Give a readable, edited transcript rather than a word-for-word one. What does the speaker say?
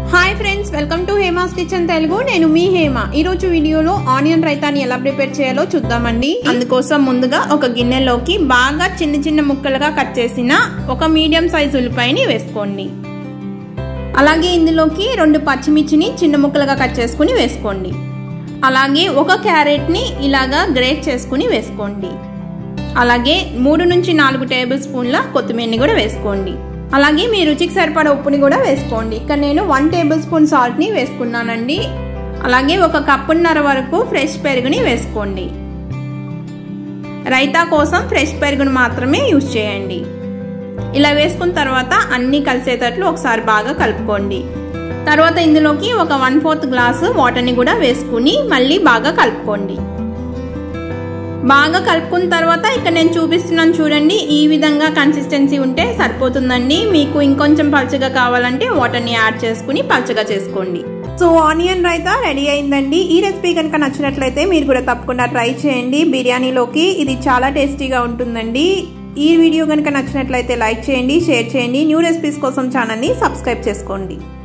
Hi friends, welcome to Hema's kitchen Telugu. నేను మీ హేమ। ఈ రోజు వీడియోలో ఆనియన్ రైతాని ఎలా ప్రిపేర్ చేయాలో చూద్దామండి। అందుకోసం ముందుగా ఒక గిన్నెలోకి బాగా చిన్న చిన్న ముక్కలుగా కట్ చేసిన ఒక మీడియం సైజ్ ఉల్లిపాయని వేసుకోండి। అలాగే ఇందులోకి 2 పచ్చిమిర్చిని చిన్న ముక్కలుగా కట్ చేసుకుని వేసుకోండి। అలాగే ఒక క్యారెట్ ని ఇలాగా గ్రేట్ చేసుకుని వేసుకోండి। అలాగే 3 నుంచి 4 టేబుల్ స్పూన్ల కొత్తిమీరని కూడా వేసుకోండి। అలాగే మీ రుచికి సరిపడా ఉప్పుని కూడా వేసుకోండి। ఇక్కడ నేను 1 టేబుల్ స్పూన్ సాల్ట్ ని వేసుకున్నానండి। అలాగే 1 కప్పున్నర వరకు ఫ్రెష్ పెరుగుని వేసుకోండి। రైతా కోసం ఫ్రెష్ పెరుగుని మాత్రమే యూజ్ చేయండి। ఇలా వేసుకున్న తర్వాత అన్ని కలిసేటట్లు ఒకసారి బాగా కలుపుకోండి। తర్వాత ఇందులోకి ఒక 1/4 గ్లాసు వాటర్ని కూడా వేసుకుని మళ్ళీ బాగా కలుపుకోండి। బాగా కలుపుకున్న తర్వాత ఇక్కడ నేను చూపిస్తున్నాను చూడండి, ఈ విధంగా కన్సిస్టెన్సీ ఉంటే సరిపోతుందండి। మీకు ఇంకొంచెం పల్చగా కావాలంటే వాటర్ని యాడ్ చేసుకుని పల్చగా చేసుకోండి। సో ఆనియన్ రైతా రెడీ అయిందండి। ఈ రెసిపీ కనుక నచ్చినట్లయితే మీరు కూడా తప్పకుండా ట్రై చేయండి। బిర్యానీలోకి ఇది చాలా టేస్టీగా ఉంటుందండి। ఈ వీడియో కనుక నచ్చినట్లయితే లైక్ చేయండి, షేర్ చేయండి। న్యూ రెసిపీస్ కోసం ఛానల్ని సబ్స్క్రైబ్ చేసుకోండి।